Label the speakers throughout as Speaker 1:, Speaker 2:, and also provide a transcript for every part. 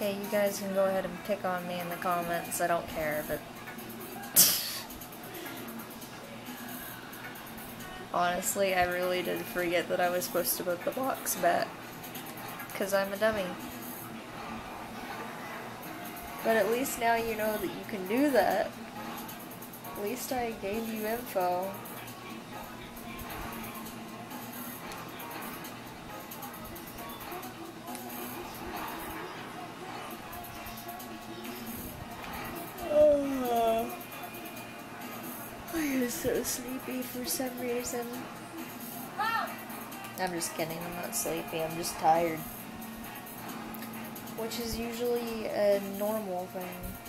Speaker 1: Okay, you guys can go ahead and pick on me in the comments. I don't care, but honestly, I really did forget that I was supposed to put the box back. Because I'm a dummy. But at least now you know that you can do that. At least I gave you info. I am so sleepy for some reason. I'm just kidding, I'm not sleepy, I'm just tired. Which is usually a normal thing.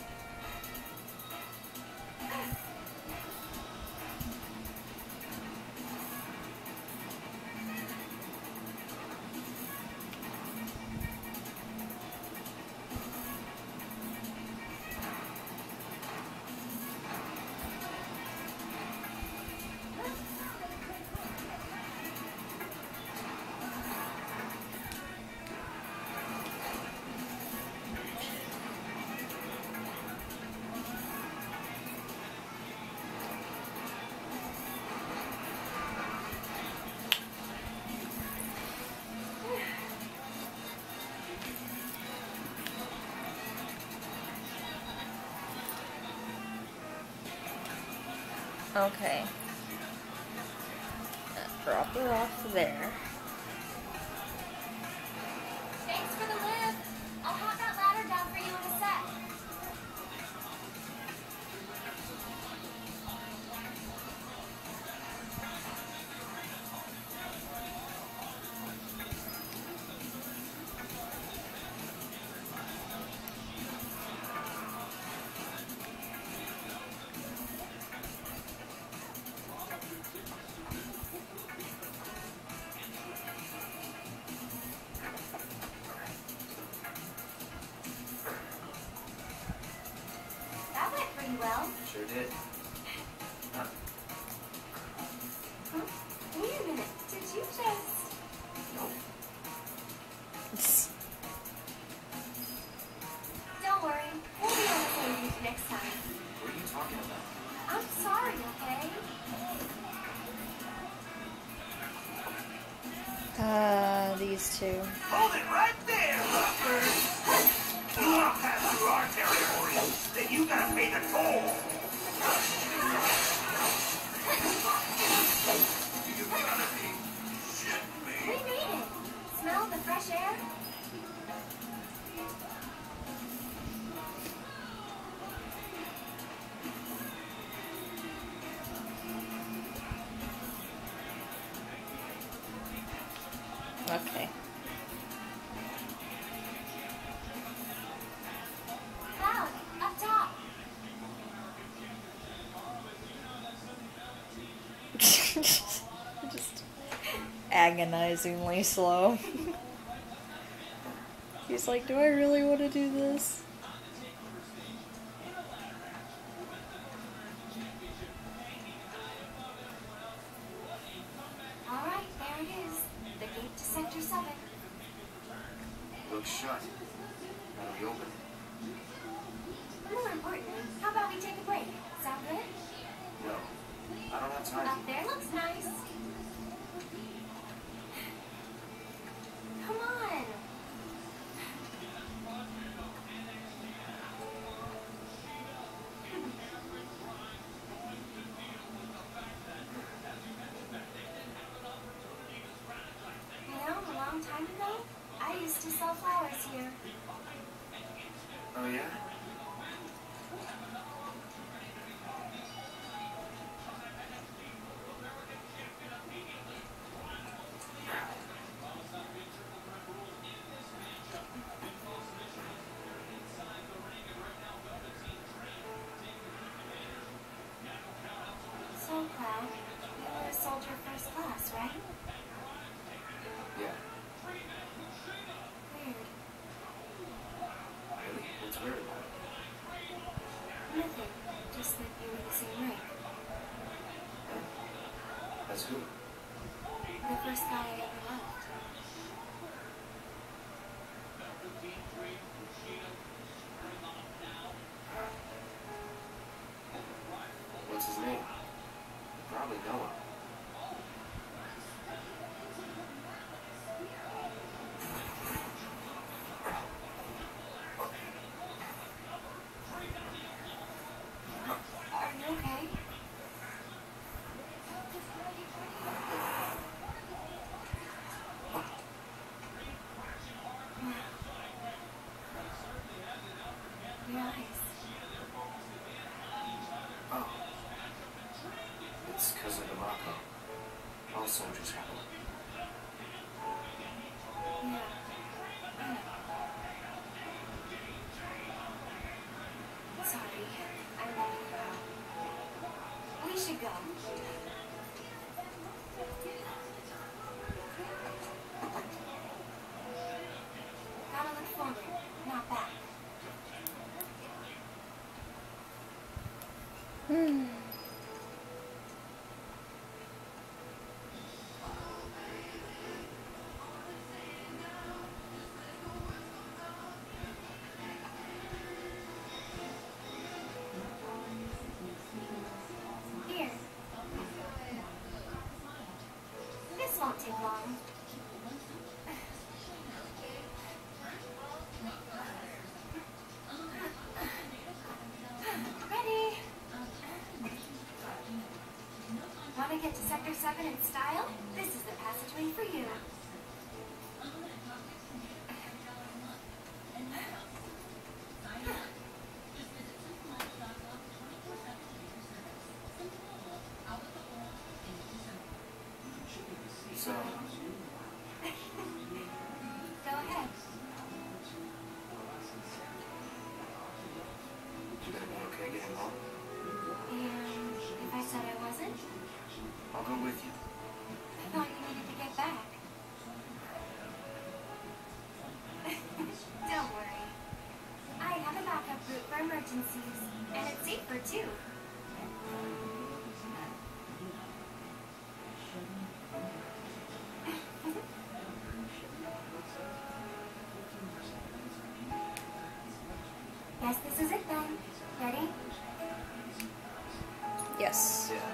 Speaker 1: Okay. Drop her off there.
Speaker 2: Thanks for the lift. I'll hot that ladder down for you in a sec. That went pretty well.
Speaker 3: Sure did. Huh?
Speaker 2: Huh? Wait a minute. Did you just...
Speaker 3: Nope.
Speaker 2: Don't worry. We'll be on the same page next time.
Speaker 3: What are you talking about?
Speaker 2: I'm sorry, okay?
Speaker 1: These two.
Speaker 4: Hold it right there, fuckers! I'll pass through our territory, then you gotta pay the toll! You gotta be shitting me.
Speaker 2: We made it. Smell the fresh air?
Speaker 1: Okay.
Speaker 2: Cloud, up top.
Speaker 1: Just agonizingly slow. He's like, do I really want to do this?
Speaker 2: All right, there it is. The gate to Sector 7.
Speaker 3: Looks shut. That'll be open.
Speaker 2: More importantly, how about we take a break? Sound good?
Speaker 3: No. I don't have time.
Speaker 2: Up there looks nice. Come on. You know, a long time ago, I used to sell flowers here.
Speaker 3: Oh, yeah?
Speaker 2: So, Cloud, you were a soldier first class, right?
Speaker 3: Yeah.
Speaker 2: Weird.
Speaker 3: Really? What's weird about it?
Speaker 2: go. Gotta look forward, not back. Here. This won't take long. Ready? Want to get to Sector 7 in style? This is the passageway for you.
Speaker 3: So,
Speaker 2: Go ahead.
Speaker 3: you gonna be okay getting home?
Speaker 2: And if I said I wasn't,
Speaker 3: I'll go with you.
Speaker 2: I thought you needed to get back. Don't worry. I have a backup route for emergencies, and it's safer too. Guess this is it then. Ready?
Speaker 1: Yes.
Speaker 3: Yeah.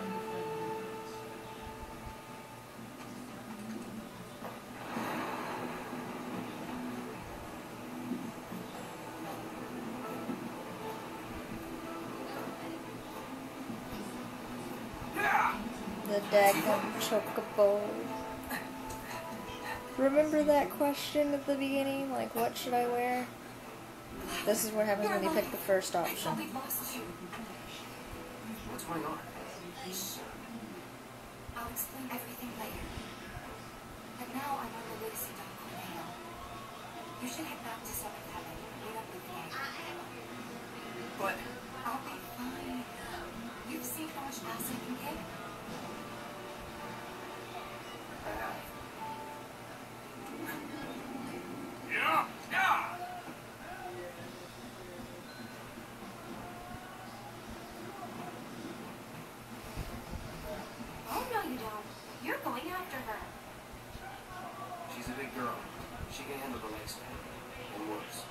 Speaker 1: The daggum chocobo. Remember that question at the beginning? Like, what should I wear? This is what happens when you pick the first option.
Speaker 2: We lost you.
Speaker 3: What's going on?
Speaker 2: I'll explain everything later. But now I'm on the way to see Don Corneo. You should head back to 7th Heaven and meet up with me.
Speaker 3: But
Speaker 2: I'll be fine. You've seen how much ass I can kick?
Speaker 3: I have.
Speaker 4: Yeah, yeah.
Speaker 2: Oh, no, you don't. You're going after her.
Speaker 3: She's a big girl. She can handle the likes of him. And worse.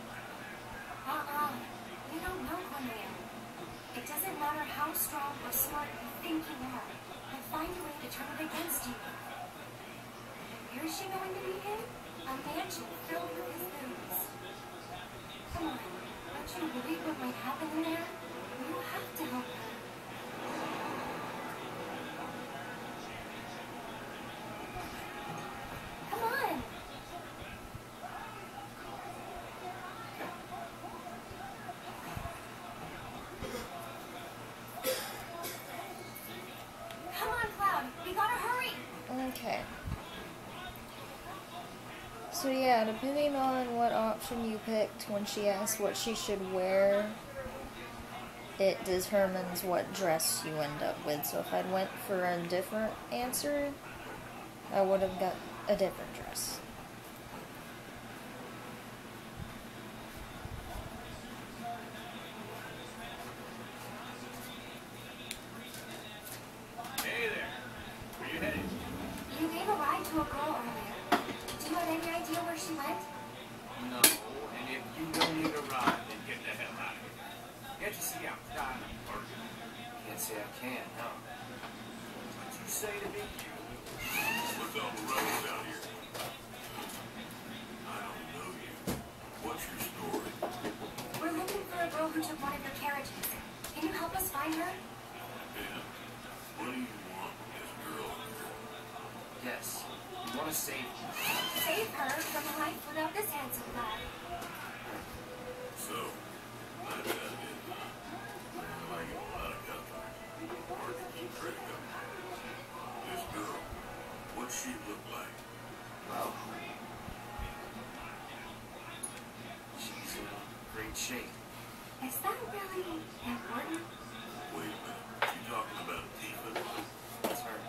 Speaker 2: You don't know Corneo. It doesn't matter how strong or smart you think you are. He'll find a way to turn it against you. Where is she going to meet him? A mansion filled with his boots. Come on. Don't you worry what might happen in there? You have to help her. Come on. Come on, Cloud. We gotta hurry.
Speaker 1: Okay. So yeah, depending on what option you picked when she asked what she should wear, it determines what dress you end up with. So if I'd went for a different answer, I would have got a different dress.
Speaker 4: Hey there. Where you headed?
Speaker 2: You gave a ride to a girl earlier. Do you have any idea where she went?
Speaker 4: No, and if you don't need a ride, then get the hell out of here. Can't you see I'm dying of burger?
Speaker 3: Can't say I can, no.
Speaker 4: What you say to me? What's all the rubbish out here? I don't know you. What's your story?
Speaker 2: We're looking for a girl who took one of your carriages. Can you help us find her?
Speaker 4: Yeah. What do you want with this girl?
Speaker 3: Yes. You want to save me.
Speaker 2: Save her from the life without this handsome lad.
Speaker 4: So, I bet it. Like a lot of customers. Hard to keep track of. This girl, what's she look like?
Speaker 3: Well, she's in great shape.
Speaker 2: Is that really important?
Speaker 4: Wait a minute. You talking about Tifa?
Speaker 3: That's her.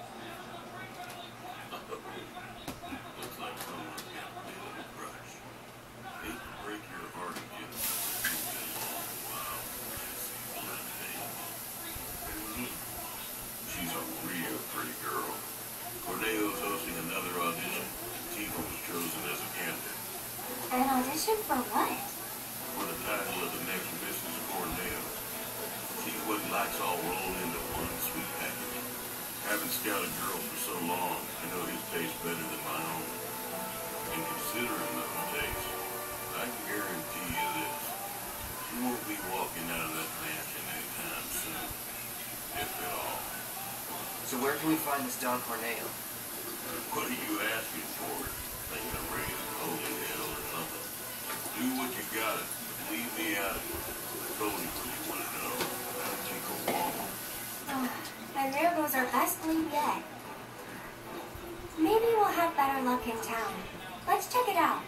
Speaker 4: Looks like someone's got a bit of a crush. Hate to break your heart again. It's been a long while. Blood vein.
Speaker 3: What do you mean?
Speaker 4: She's a real pretty girl. Corneo's hosting another audition. Tifa was chosen as a candidate.
Speaker 2: An audition for what?
Speaker 4: For the title of the next Mrs. Corneo. She's what likes all rolled into one sweet package. Having scouted girls for so long, I know his taste better than my own. And considering those tastes, I can guarantee you this. You won't be walking out of that mansion anytime soon. If at all.
Speaker 3: So where can we find this Don Corneo?
Speaker 4: What are you asking for? Thinking of raising holy hell or something? Do what you gotta. Leave me out of it. I told you what you want to know. That'll take a while.
Speaker 2: Oh, and there goes our best lead yet. Maybe we'll have better luck in town. Let's check it out.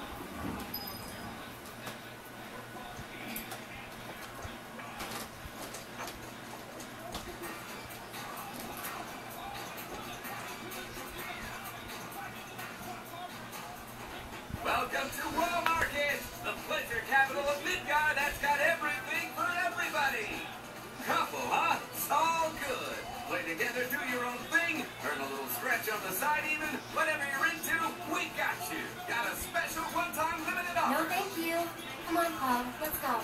Speaker 5: Welcome to Walmarket, the pleasure capital of Midgard that's got everything for everybody. Couple, huh? It's all good. Play together, do your own thing, earn a little stretch on the side even. Whatever you're into, we got you. Got a special one-time limited
Speaker 2: No,
Speaker 5: offer.
Speaker 2: thank you. Come on, Paul. Let's go.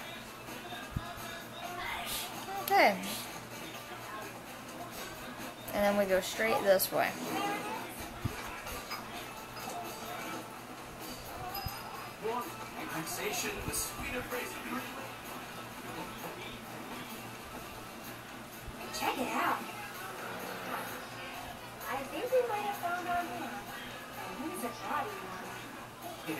Speaker 1: Okay. And then we go straight this way.
Speaker 3: Relaxation, the sweet embrace of beauty.
Speaker 2: Check it out. I think we might have found our man. And he's a body one.
Speaker 3: Yeah.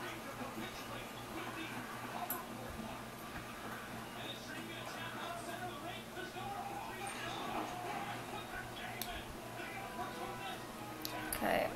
Speaker 1: Okay.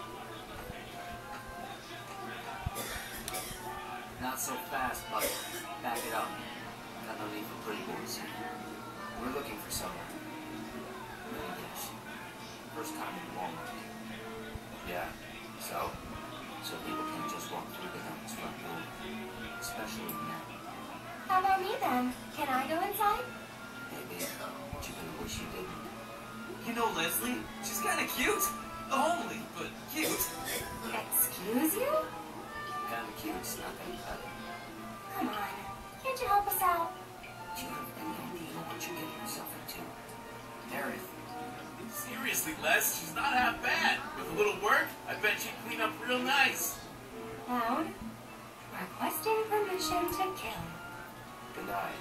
Speaker 3: Not so fast, but back it up. Got no need for pretty boys. We're looking for someone. Let me guess. First time in Walmart. Yeah. So? So people can't just walk through the house front door. Especially men.
Speaker 2: How about me then? Can I go inside?
Speaker 3: Maybe, but you're gonna wish you didn't.
Speaker 5: You know Leslie? She's kind of cute. Homely, but cute.
Speaker 2: Excuse you?
Speaker 3: Kinda cute's not gonna cut it.
Speaker 2: Come on. Can't you help us out?
Speaker 3: Do you have any idea what you're getting yourself into? Meredith.
Speaker 5: Seriously, Les, she's not half bad. With a little work, I bet she'd clean up real nice.
Speaker 2: Clown? Requesting permission to kill.
Speaker 3: Denied.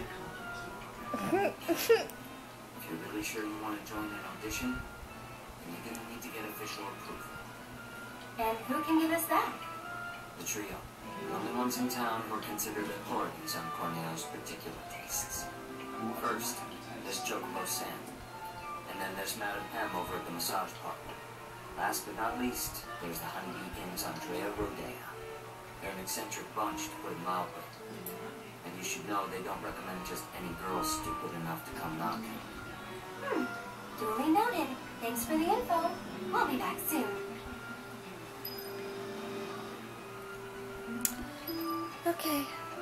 Speaker 3: If you're really sure you want to join an audition, then you're gonna need to get official approval.
Speaker 2: And who can give us that?
Speaker 3: The trio. The only ones in town who are considered authorities on Corneo's particular tastes. First, there's Chocobo Sam. And then there's Madame M over at the massage parlor. Last but not least, there's the Honeybee Inn's Andrea Rodea. They're an eccentric bunch, to put it mildly. And you should know they don't recommend just any girl stupid enough to come knocking.
Speaker 2: Duly noted. Thanks for the info. I'll be back soon.
Speaker 1: Okay.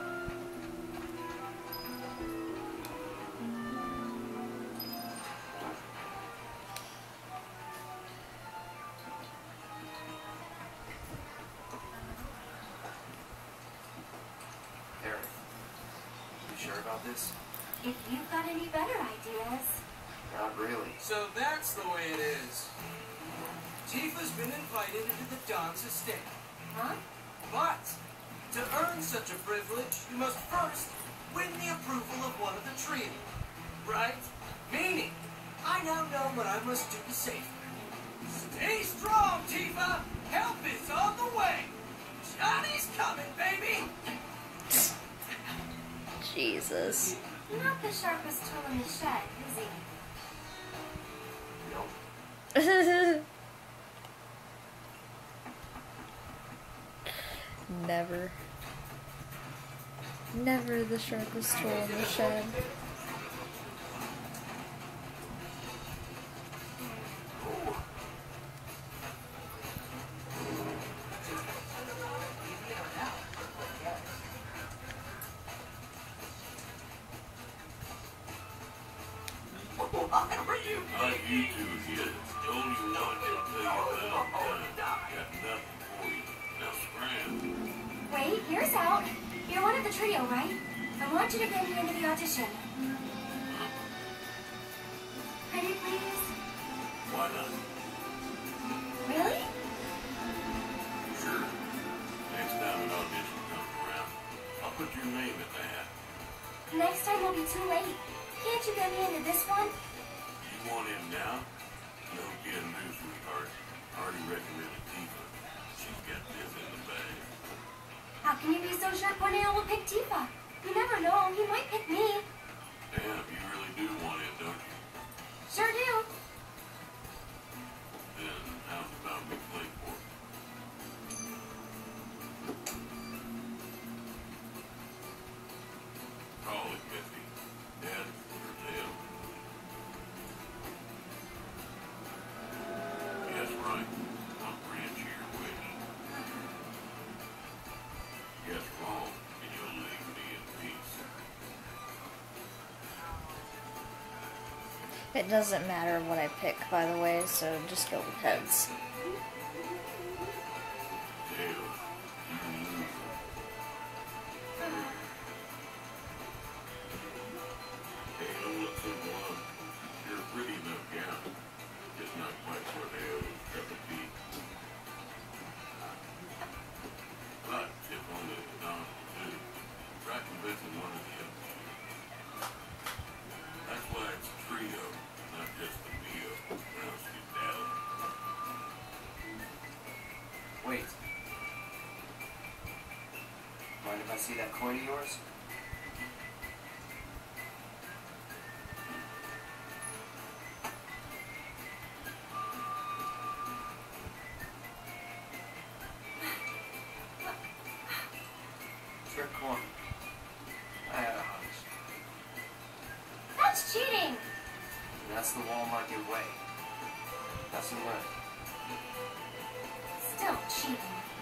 Speaker 3: Eric, you sure about this?
Speaker 2: If you've got any better ideas.
Speaker 3: Not really.
Speaker 5: So that's the way it is. Tifa's been invited into the Don's estate.
Speaker 2: Huh?
Speaker 5: But to earn such a privilege, you must first win the approval of one of the trio. Right? Meaning, I now know what I must do to save her. Stay strong, Tifa! Help is on the way! Johnny's coming, baby!
Speaker 1: Jesus.
Speaker 2: Not the sharpest tool in the shed, is he?
Speaker 3: Nope.
Speaker 1: Never. Never the sharpest tool in the shed.
Speaker 4: Not you two yet. Told you once, I'll tell you about time. Got nothing for you. Now scram.
Speaker 2: Wait, here's out. You're one of the trio, right? I want you to get me into the audition. Pretty please?
Speaker 4: Why not?
Speaker 2: Really?
Speaker 4: Sure. Next time an audition comes around, I'll put your name at the hat.
Speaker 2: Next time will be too late. Can't you get me into this one?
Speaker 4: You want in now? No kidding do, sweetheart. I already recommended Tifa. She's got this in the bag.
Speaker 2: How can you be so sure Corneo will pick Tifa? You never know. He might pick me.
Speaker 4: Damn, you really do want in, don't you?
Speaker 2: Sure do.
Speaker 4: Then how's about we play for it? Call it, Missy. Dad or Dale? Yes, right. I'll grant you your wish. Guess wrong, and you'll leave me in peace.
Speaker 1: It doesn't matter what I pick, by the way, so just go with heads.
Speaker 4: Dale, you lose. Hey, don't look so blunt. You're a pretty enough gal. Just not quite for Dale's cup of tea. But if only the Don will do. Try convincing one of the others. That's why it's a trio, not just a meal. Else you dally.
Speaker 3: Wait. Mind if I see that coin of yours? Trick coin. I had a hunch.
Speaker 2: That's cheating.
Speaker 3: And that's the Walmart your way. Lesson learned.
Speaker 2: Still cheating.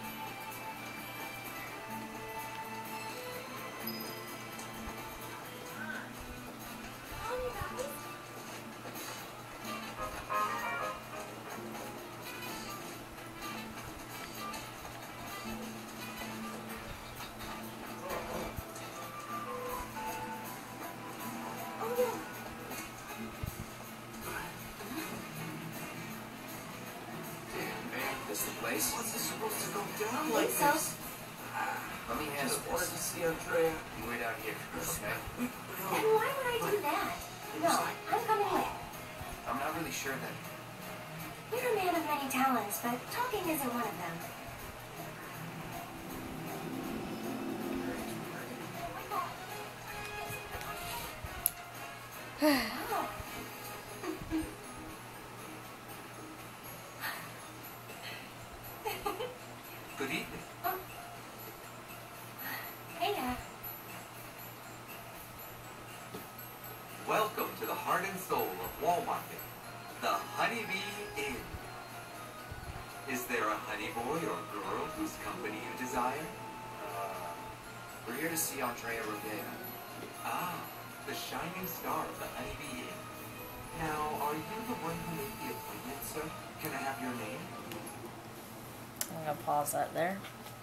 Speaker 3: Damn, man. This the place?
Speaker 6: What's this supposed to go down
Speaker 2: I
Speaker 6: like
Speaker 2: think so.
Speaker 6: this?
Speaker 3: Let me handle
Speaker 6: Just wanted to
Speaker 3: this.
Speaker 6: see Andrea.
Speaker 3: You wait out here, okay?
Speaker 2: And why would I do that? No, I'm coming with.
Speaker 3: I'm not really sure then.
Speaker 2: You're a man of many talents, but talking isn't one of them. Oh.
Speaker 3: Good evening.
Speaker 2: Hey,
Speaker 6: Welcome to the heart and soul of Walmart, the Honeybee Inn. Is there a honey boy or girl whose company you desire?
Speaker 3: We're here to see Andrea Rivera.
Speaker 6: Ah, the shining star of the Honeybee Inn. Now, are you the one who made the appointment, sir? Can I have your name?
Speaker 1: I'm gonna pause that there.